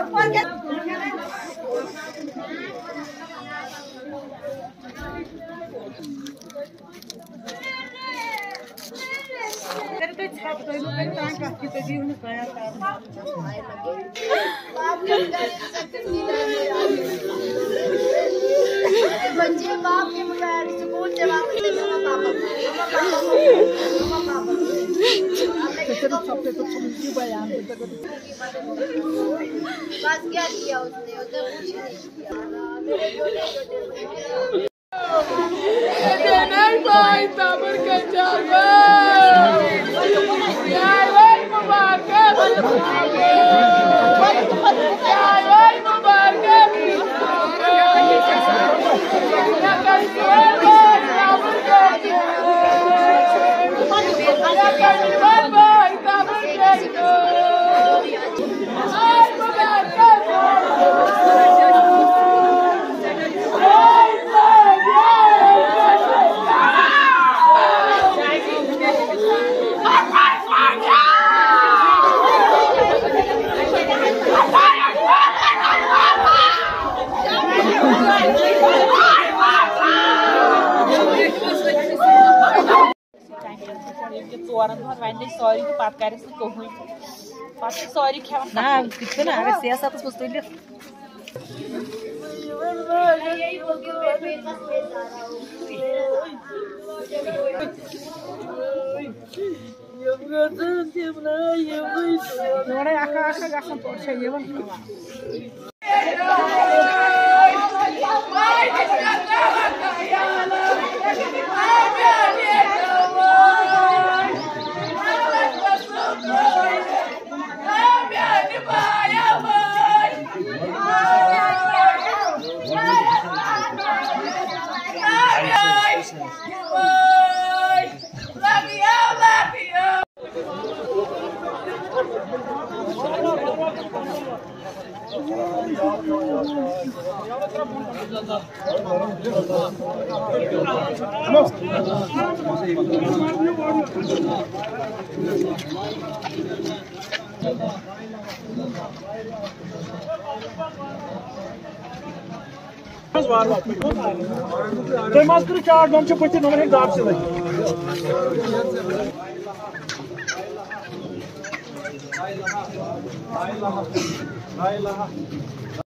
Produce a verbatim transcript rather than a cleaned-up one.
बच्चे बाप के बगैर स्कूल से वापस से मम्मा पापा मम्मा पापा बस क्या किया उसने उसने कुछ नहीं किया मेरे छोटे छोटे नहीं भाई ताबर का जावा यार भाई मुबारक यार भाई मुबारक ोरन दहन वन सारी तो पे कर कहून पे सारी खेवान ना अगर सियासत मज तुल मास्टर चार नम पति नम दाब से लगी